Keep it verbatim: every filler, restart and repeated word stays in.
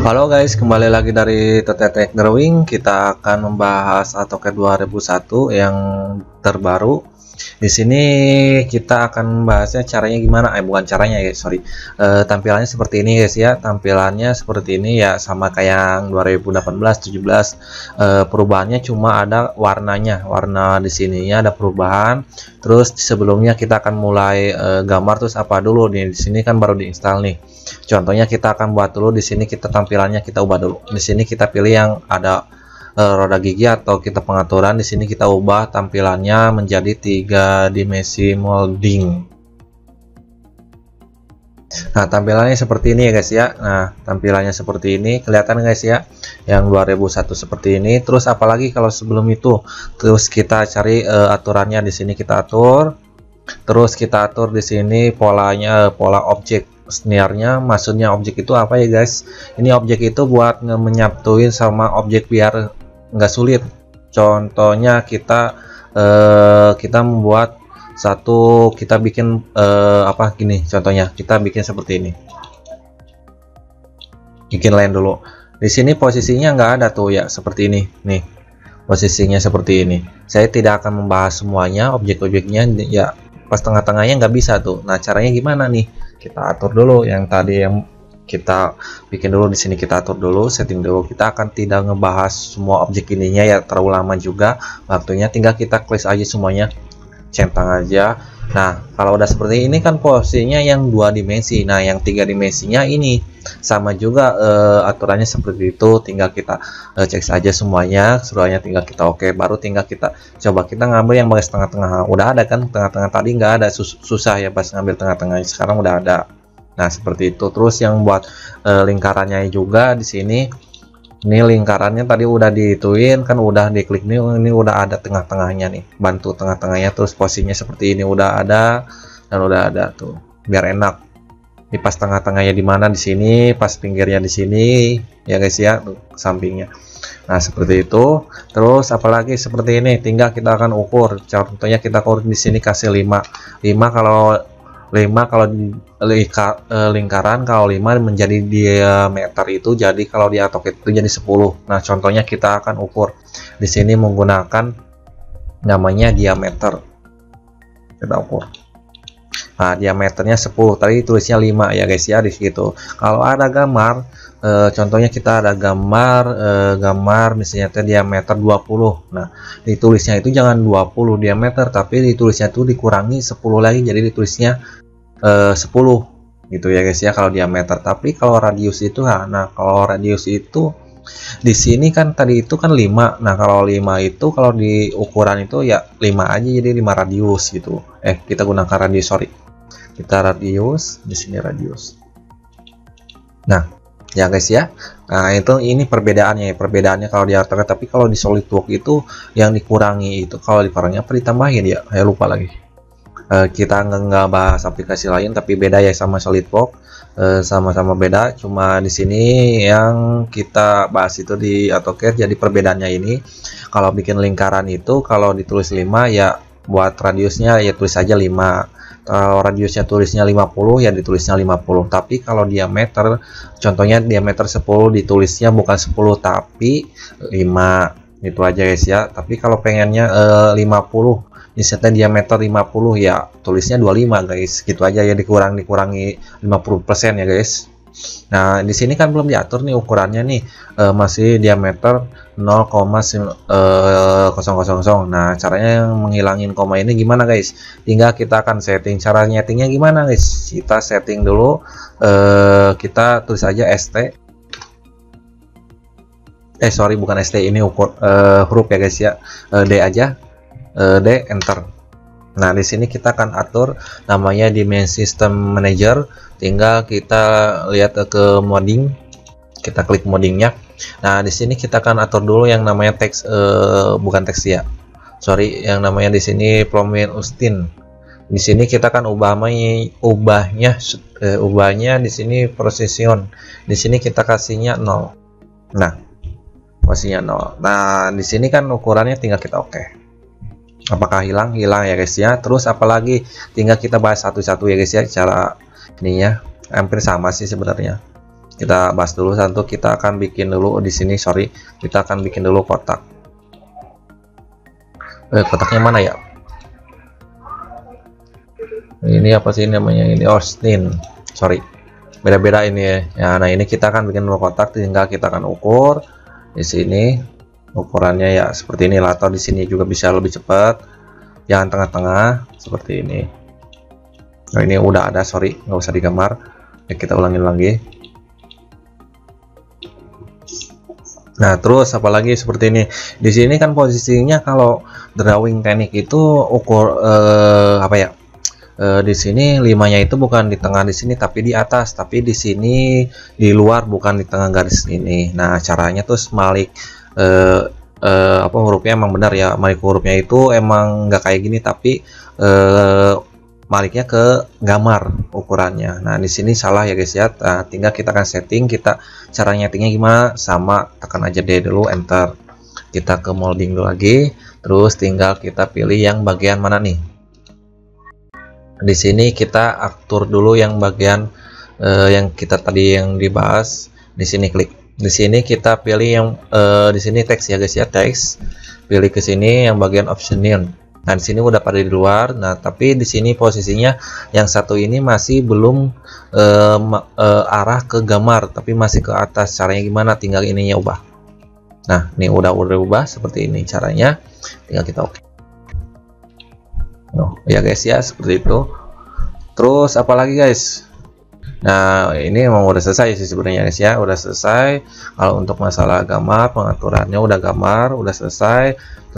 Halo guys, kembali lagi dari Tetetek Drawing. Kita akan membahas AutoCAD dua ribu satu yang terbaru. Di sini kita akan membahasnya caranya gimana. Eh bukan caranya ya, sorry. E, tampilannya seperti ini guys ya. Tampilannya seperti ini ya, sama kayak yang dua ribu delapan belas tujuh belas. E, perubahannya cuma ada warnanya. Warna di sininya ada perubahan. Terus sebelumnya kita akan mulai e, gambar. Terus apa dulu nih? Di sini kan baru diinstal nih. Contohnya kita akan buat dulu di sini, kita tampilannya kita ubah dulu. Di sini kita pilih yang ada e, roda gigi atau kita pengaturan. Di sini kita ubah tampilannya menjadi tiga dimensi molding. Nah, tampilannya seperti ini ya guys ya. Nah, tampilannya seperti ini, kelihatan guys ya. Yang dua ribu satu seperti ini. Terus apalagi kalau sebelum itu, terus kita cari e, aturannya. Di sini kita atur. Terus kita atur di sini polanya, pola objek snare-nya. Maksudnya objek itu apa ya guys? Ini objek itu buat menyatuin sama objek biar nggak sulit. Contohnya kita eh, kita membuat satu, kita bikin eh, apa gini. Contohnya kita bikin seperti ini. Bikin lain dulu. Di sini posisinya nggak ada tuh ya, seperti ini. Nih posisinya seperti ini. Saya tidak akan membahas semuanya objek-objeknya ya. Pas tengah-tengahnya nggak bisa tuh. Nah, caranya gimana nih? Kita atur dulu yang tadi yang kita bikin dulu. Di sini kita atur dulu, setting dulu. Kita akan tidak ngebahas semua objek ininya ya, terlalu lama juga waktunya. Tinggal kita klik aja semuanya, centang aja. Nah, kalau udah seperti ini kan posisinya yang dua dimensi. Nah, yang tiga dimensinya ini sama juga eh, aturannya seperti itu. Tinggal kita eh, cek saja semuanya, semuanya tinggal kita oke. Baru tinggal kita coba kita ngambil yang bagian tengah-tengah. Udah ada kan tengah-tengah, tadi nggak ada, sus susah ya pas ngambil tengah-tengah. Sekarang udah ada. Nah, seperti itu. Terus yang buat eh, lingkarannya juga di sini. Ini lingkarannya tadi udah dituin kan, udah diklik nih, ini udah ada tengah-tengahnya nih, bantu tengah-tengahnya. Terus posisinya seperti ini udah ada dan udah ada tuh, biar enak. Ini pas tengah-tengahnya di mana, di sini, pas pinggirnya di sini ya guys ya, tuh sampingnya. Nah, seperti itu. Terus apalagi seperti ini, tinggal kita akan ukur. Contohnya kita ukur di sini kasih lima. lima kalau lima kalau lingkaran, kalau lima menjadi diameter itu, jadi kalau di AutoCAD itu jadi sepuluh. Nah, contohnya kita akan ukur di sini menggunakan namanya diameter. Kita ukur. Nah, diameternya sepuluh, tadi tulisnya lima ya guys ya di situ. Kalau ada gambar e, contohnya kita ada gambar e, gambar misalnya diameter dua puluh. Nah, ditulisnya itu jangan dua puluh diameter, tapi ditulisnya itu dikurangi sepuluh lagi, jadi ditulisnya e, sepuluh gitu ya guys ya kalau diameter. Tapi kalau radius itu nah, nah kalau radius itu di sini kan tadi itu kan lima. Nah, kalau lima itu kalau di ukuran itu ya lima aja, jadi lima radius gitu. Eh, kita gunakan radius, sorry. Kita radius, di sini radius. Nah, ya guys ya. Nah, itu ini perbedaannya. Perbedaannya kalau di AutoCAD, tapi kalau di SolidWorks itu yang dikurangi itu, kalau dikurangi apa ditambahin ya? Saya lupa lagi. E, kita nggak bahas aplikasi lain, tapi beda ya sama SolidWorks. Sama-sama beda, cuma di sini yang kita bahas itu di AutoCAD. Jadi perbedaannya ini, kalau bikin lingkaran itu kalau ditulis lima ya buat radiusnya ya tulis aja lima. Kalau radiusnya tulisnya lima puluh ya ditulisnya lima puluh. Tapi kalau diameter, contohnya diameter sepuluh, ditulisnya bukan sepuluh tapi lima. Itu aja guys ya. Tapi kalau pengennya eh, lima puluh, misalnya diameter lima puluh ya tulisnya dua puluh lima guys. Gitu aja ya, dikurang dikurangi lima puluh persen ya guys. Nah, di sini kan belum diatur nih ukurannya nih, e, masih diameter nol koma nol nol. Nah, caranya menghilangin koma ini gimana guys? Tinggal kita akan setting. Cara nyetingnya gimana guys? Kita setting dulu, e, kita tulis aja st. Eh sorry, bukan st, ini ukur e, huruf ya guys ya. E, d aja, e, d enter. Nah, di sini kita akan atur namanya dimensi system manager. Tinggal kita lihat ke modding, kita klik moddingnya. Nah, di sini kita akan atur dulu yang namanya teks, eh, bukan teks ya, sorry, yang namanya di sini Promin Austin. Di sini kita akan ubahnya, ubahnya, eh, ubahnya di sini precision. Di sini kita kasihnya nol. Nah, posisinya nol. Nah, di sini kan ukurannya tinggal kita oke. Apakah hilang? Hilang ya guys ya. Terus apalagi tinggal kita bahas satu-satu ya guys ya. Cara ininya hampir sama sih sebenarnya. kita bahas dulu satu. Kita akan bikin dulu di sini, sorry, kita akan bikin dulu kotak. Eh, kotaknya mana ya? Ini apa sih namanya ini? Austin, sorry, beda-beda ini ya. Ya, nah ini kita akan bikin dulu kotak, tinggal kita akan ukur di sini. Ukurannya ya seperti ini, atau di sini juga bisa lebih cepat. Jangan tengah-tengah seperti ini. Nah ini udah ada, sorry, nggak usah digambar. Ya, kita ulangin lagi. Nah terus apalagi seperti ini. Di sini kan posisinya kalau drawing teknik itu ukur eh, apa ya? E, di sini limanya itu bukan di tengah di sini tapi di atas, tapi di sini di luar, bukan di tengah garis ini. Nah caranya tuh malik e, e, apa hurufnya emang benar ya, malik hurufnya itu emang nggak kayak gini, tapi e, maliknya ke gambar ukurannya. Nah di sini salah ya guys ya. Nah, tinggal kita akan setting, kita cara nyetingnya gimana, sama tekan aja D dulu, enter. Kita ke molding dulu lagi, terus tinggal kita pilih yang bagian mana nih. Di sini kita atur dulu yang bagian eh, yang kita tadi yang dibahas. Di sini klik. Di sini kita pilih yang eh, di sini teks ya guys ya, teks. Pilih ke sini yang bagian optionil. Nah di sini udah pada di luar. Nah tapi di sini posisinya yang satu ini masih belum eh, eh, arah ke gambar, tapi masih ke atas. Caranya gimana? Tinggal ininya ubah. Nah ini udah udah ubah seperti ini caranya. Tinggal kita oke. Oh, ya guys ya seperti itu. Terus apalagi guys? Nah ini emang udah selesai sih sebenarnya guys ya, udah selesai. Kalau untuk masalah gambar, pengaturannya udah gambar, udah selesai.